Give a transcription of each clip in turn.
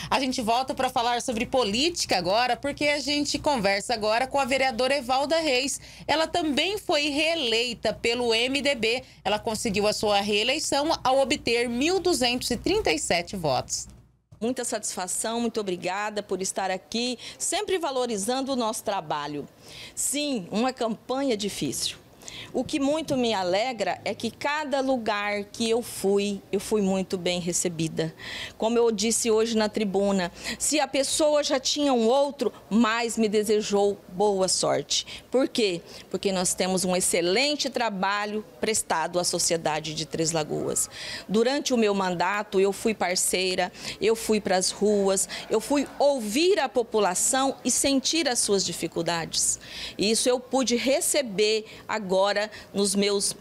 A gente volta para falar sobre política agora, porque a gente conversa agora com a vereadora Evalda Reis. Ela também foi reeleita pelo MDB. Ela conseguiu a sua reeleição ao obter 1.237 votos. Muita satisfação, muito obrigada por estar aqui, sempre valorizando o nosso trabalho. Sim, uma campanha difícil. O que muito me alegra é que cada lugar que eu fui muito bem recebida. Como eu disse hoje na tribuna, se a pessoa já tinha um outro, mais me desejou boa sorte. Por quê? Porque nós temos um excelente trabalho prestado à sociedade de Três Lagoas. Durante o meu mandato, eu fui parceira, eu fui para as ruas, eu fui ouvir a população e sentir as suas dificuldades. E isso eu pude receber agora nos meus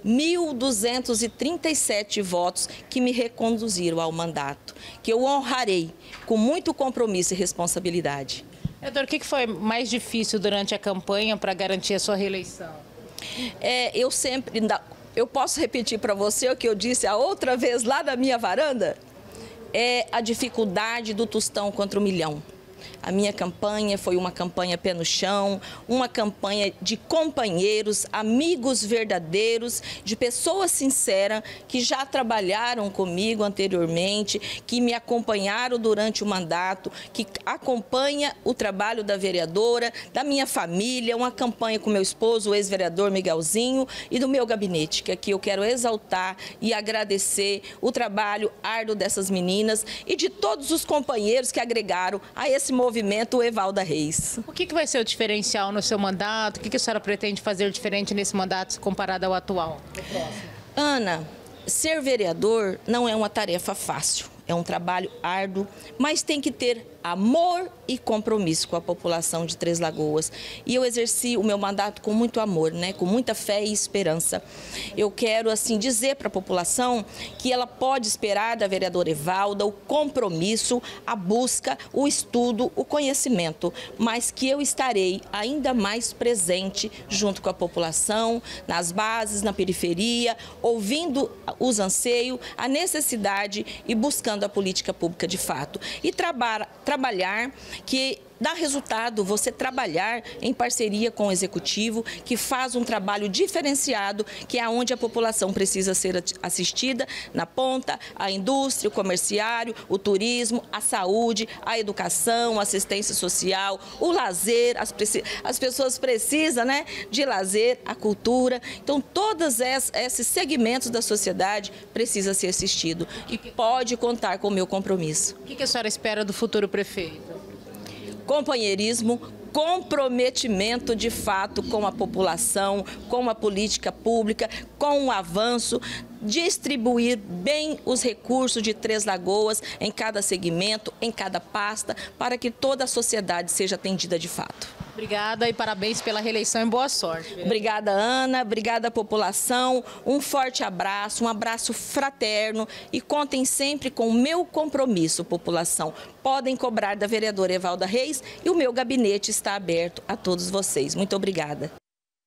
1.237 votos que me reconduziram ao mandato, que eu honrarei com muito compromisso e responsabilidade. Vereador, o que foi mais difícil durante a campanha para garantir a sua reeleição? Eu posso repetir para você o que eu disse a outra vez lá na minha varanda? É a dificuldade do tostão contra o milhão. A minha campanha foi uma campanha pé no chão, uma campanha de companheiros, amigos verdadeiros, de pessoas sinceras que já trabalharam comigo anteriormente, que me acompanharam durante o mandato, que acompanha o trabalho da vereadora, da minha família, uma campanha com meu esposo, o ex-vereador Miguelzinho, e do meu gabinete, que aqui eu quero exaltar e agradecer o trabalho árduo dessas meninas e de todos os companheiros que agregaram a esse movimento Evalda Reis. O que vai ser o diferencial no seu mandato? O que a senhora pretende fazer diferente nesse mandato comparado ao atual? Ana, ser vereador não é uma tarefa fácil. É um trabalho árduo, mas tem que ter amor e compromisso com a população de Três Lagoas. E eu exerci o meu mandato com muito amor, com muita fé e esperança. Eu quero assim dizer para a população que ela pode esperar da vereadora Evalda o compromisso, a busca, o estudo, o conhecimento, mas que eu estarei ainda mais presente junto com a população, nas bases, na periferia, ouvindo os anseios, a necessidade e buscando a política pública de fato. E trabalhar que dá resultado você trabalhar em parceria com o executivo, que faz um trabalho diferenciado, que é onde a população precisa ser assistida, na ponta, a indústria, o comerciário, o turismo, a saúde, a educação, a assistência social, o lazer, as pessoas precisam de lazer, a cultura. Então, todos esses segmentos da sociedade precisam ser assistidos e pode contar com o meu compromisso. O que a senhora espera do futuro prefeito? Companheirismo, comprometimento de fato com a população, com a política pública, com o avanço, distribuir bem os recursos de Três Lagoas em cada segmento, em cada pasta, para que toda a sociedade seja atendida de fato. Obrigada e parabéns pela reeleição e boa sorte. Obrigada, Ana. Obrigada, população. Um forte abraço, um abraço fraterno e contem sempre com o meu compromisso, população. Podem cobrar da vereadora Evalda Reis e o meu gabinete está aberto a todos vocês. Muito obrigada.